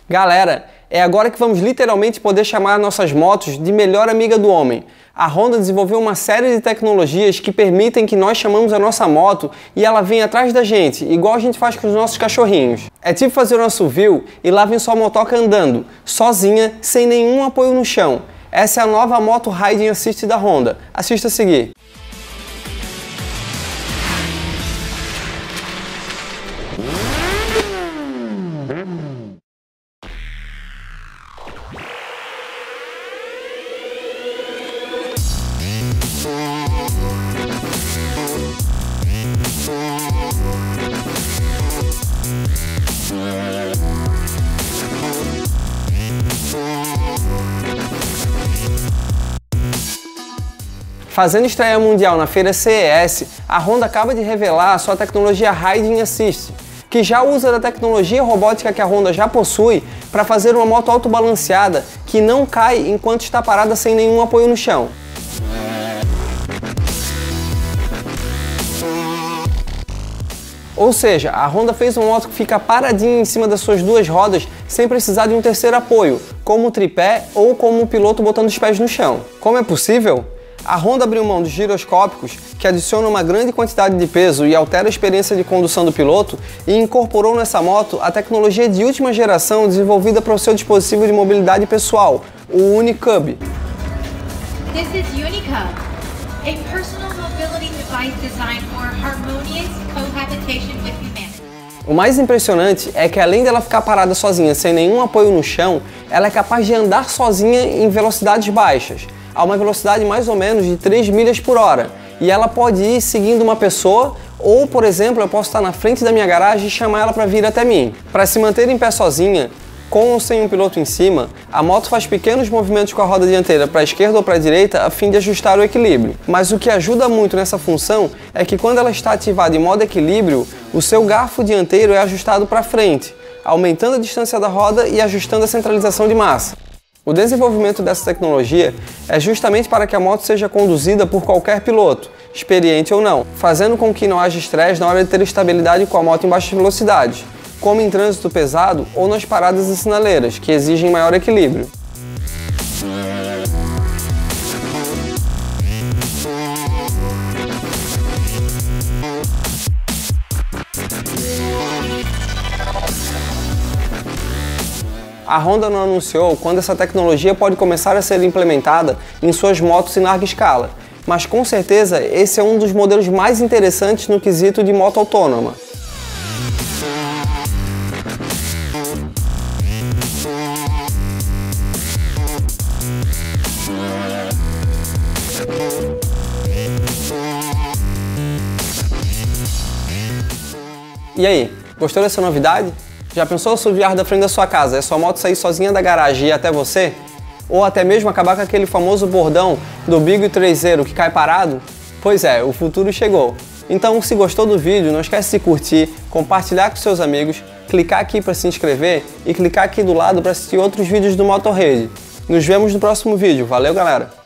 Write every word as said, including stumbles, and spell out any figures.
Galera, é agora que vamos literalmente poder chamar nossas motos de melhor amiga do homem. A Honda desenvolveu uma série de tecnologias que permitem que nós chamamos a nossa moto e ela vem atrás da gente, igual a gente faz com os nossos cachorrinhos. É tipo fazer um assovio e lá vem sua motoca andando, sozinha, sem nenhum apoio no chão. Essa é a nova moto Riding Assist da Honda. Assista a seguir. Fazendo estreia mundial na feira C E S, a Honda acaba de revelar a sua tecnologia Riding Assist, que já usa da tecnologia robótica que a Honda já possui para fazer uma moto autobalanceada que não cai enquanto está parada sem nenhum apoio no chão. Ou seja, a Honda fez uma moto que fica paradinha em cima das suas duas rodas sem precisar de um terceiro apoio, como o tripé ou como o piloto botando os pés no chão. Como é possível? A Honda abriu mão dos giroscópicos, que adicionam uma grande quantidade de peso e altera a experiência de condução do piloto, e incorporou nessa moto a tecnologia de última geração desenvolvida para o seu dispositivo de mobilidade pessoal, o Unicub. This is Unicub, a personal mobility device designed for harmonious cohabitation with humanity. O mais impressionante é que, além dela ficar parada sozinha sem nenhum apoio no chão, ela é capaz de andar sozinha em velocidades baixas, a uma velocidade mais ou menos de três milhas por hora, e ela pode ir seguindo uma pessoa, ou, por exemplo, eu posso estar na frente da minha garagem e chamar ela para vir até mim. Para se manter em pé sozinha, com ou sem um piloto em cima, a moto faz pequenos movimentos com a roda dianteira para a esquerda ou para a direita a fim de ajustar o equilíbrio. Mas o que ajuda muito nessa função é que, quando ela está ativada em modo equilíbrio, o seu garfo dianteiro é ajustado para frente, aumentando a distância da roda e ajustando a centralização de massa. O desenvolvimento dessa tecnologia é justamente para que a moto seja conduzida por qualquer piloto, experiente ou não, fazendo com que não haja estresse na hora de ter estabilidade com a moto em baixas velocidades, como em trânsito pesado ou nas paradas e sinaleiras, que exigem maior equilíbrio. A Honda não anunciou quando essa tecnologia pode começar a ser implementada em suas motos em larga escala, mas com certeza esse é um dos modelos mais interessantes no quesito de moto autônoma. E aí, gostou dessa novidade? Já pensou assoviar da frente da sua casa e a sua moto sair sozinha da garagem e ir até você? Ou até mesmo acabar com aquele famoso bordão do Big Traseiro que cai parado? Pois é, o futuro chegou. Então, se gostou do vídeo, não esquece de curtir, compartilhar com seus amigos, clicar aqui para se inscrever e clicar aqui do lado para assistir outros vídeos do Motorrede. Nos vemos no próximo vídeo. Valeu, galera!